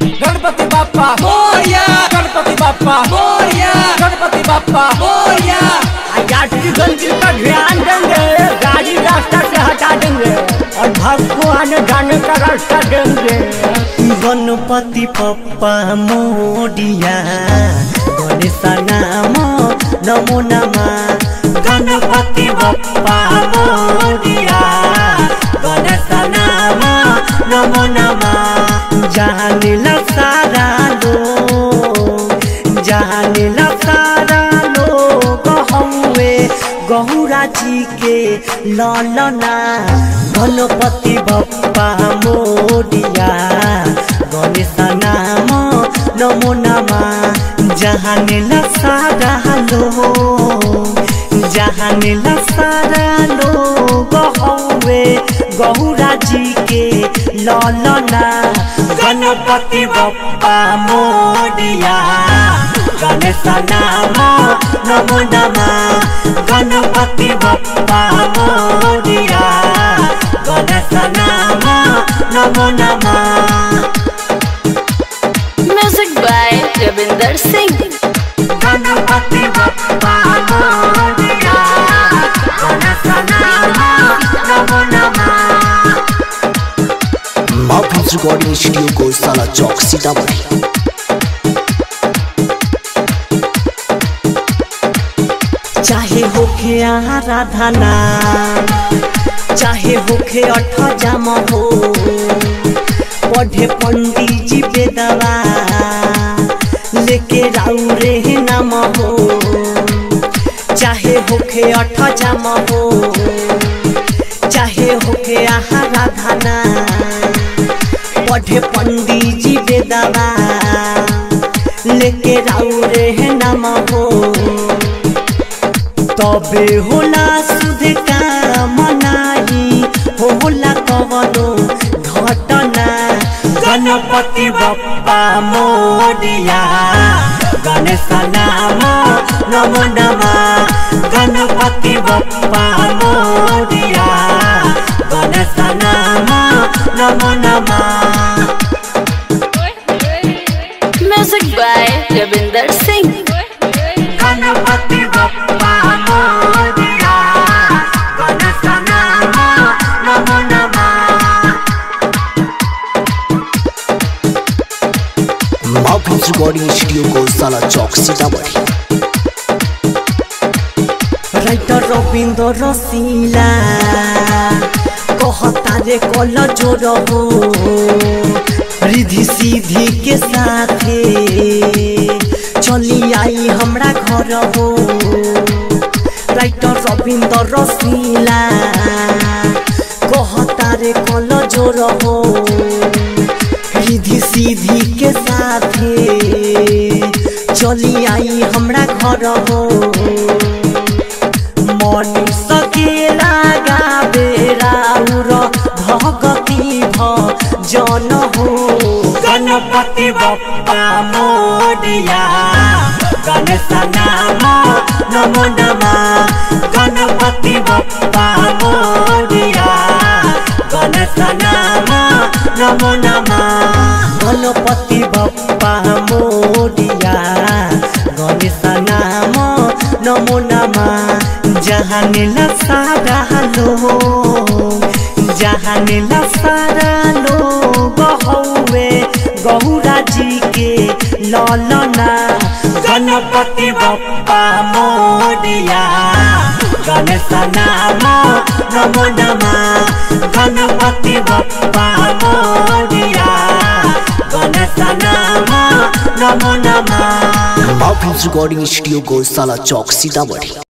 गणपति बाप्पा मोरया, गणपति बाप्पा मोरया, गणपति बाप्पा मोरया। यात्री गंदगी का ध्यान देंगे, गाड़ी रास्ता से हटा देंगे और भक्त को आने जाने का रास्ता देंगे। गणपति बप्पा मोरया, गणेश नाम नमो नमः। गणपति बप्पा मोरया, गणेश नाम नमो नमः। जानिला सारा लोग, जानिला सारा लोग हउए गौरा जी के ललना। गणपति बप्पा मोरया, गणेश नाम नमो नमः। जानिला सारा लोग, जानिला सारा लोग हउए गौरा जी के ललना। गणपति बप्पा मोरया, गणेश नाम नमो नमः। गणपति बप्पा मोरया, गणेश नाम नमो नमः। Music by Ravinder Singh. गणपति बप्पा मोरया, गणेश नाम नमो नमः। माफिल्स रिकॉर्डिंग स्टूडियो को साला चौक सीतामढ़ी। चाहे होखे आराधना, चाहे होखे अठ जाम हो, पढ़े पंडित जी बेदवा लेके राउरे नाम हो। चाहे होखे अठ जाम हो, चाहे होखे आराधना, पढ़े पंडित जी बेदवा लेके राउरे नाम हो। तबे होला सुध काम नाही, होला कवनो घटना। गणपति बप्पा मोरया, गणेश नाम नमो नमः। गणपति बप्पा मोरया, गणेश नाम नमो नमः। Music by Ravinder Singh. गणपति बप्पा मोरया, गणेश नाम नमो नमः। माफिल्स रिकॉर्डिंग स्टूडियो को साला चौक सीतामढ़ी। राइटर रविंदर रसीला कहता रे कल जोर हो, रिधि सीधी के साथे चली आई हमरा घर हो। राइटर रविंदर रसीला कहता रे कल जोर हो, रिधि सीधी के साथे चली आई हमरा घर हो। मनी सकेला गावे राउर भगती भजन हो। गणपति बप्पा मोरया, गणेश नाम नमो नमः। गणपति बप्पा मोरया, गणेश नाम नमो नमः। गणपति बप्पा मोरया, गणेश नाम नमो नमः। जहानिला सारा लोग, जहानिला सारा लोग हउए गौरा जी के ललना। गणपति बप्पा मोरया, गणेश नाम नमो नमः। गणपति बप्पा मोरया, गणेश नाम नमो नमः। माफिल्स रिकॉर्डिंग स्टूडियो को साला चौक सीतामढ़ी।